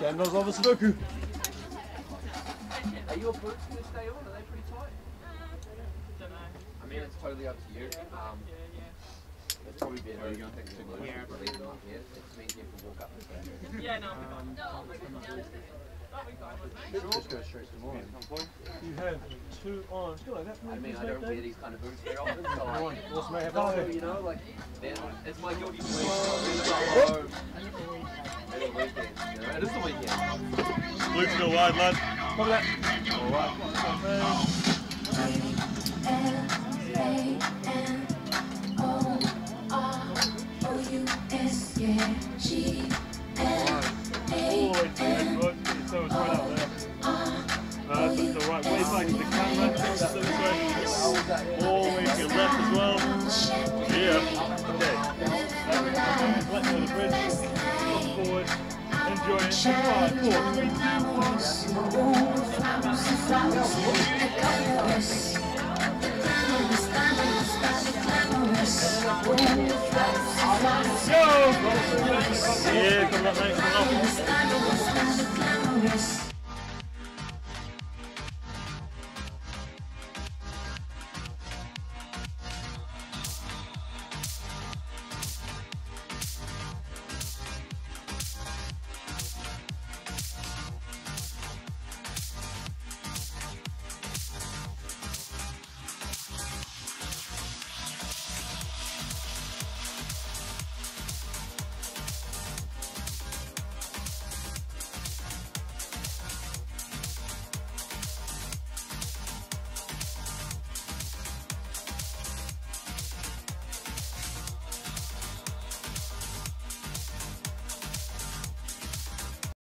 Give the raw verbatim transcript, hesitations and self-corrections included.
And those other Sudoku. Are your boots going to stay on? Are they pretty tight? Don't know. I mean, it's totally up to you. Um, it's probably better if you think to leave them up here. It means you can walk up the stairs. Yeah, no, I'll be fine. Just go straight to mine. You have two on. It's good like that. I mean, I don't wear these kind of boots very often, so like, What's my oh, you know, like, it's my guilty pleasure. It's the weekend, you know, it is the weekend. Luke's still wide, lad. Cover that. Alright. So it's right up there. Uh, so it's the right way back to the camera. That's this way. All the way to your left as well. Yeah. Okay. Left on the bridge. Look forward. Enjoy it. Five, four, three, two, one. Go! Yeah, come on, mate. Come on.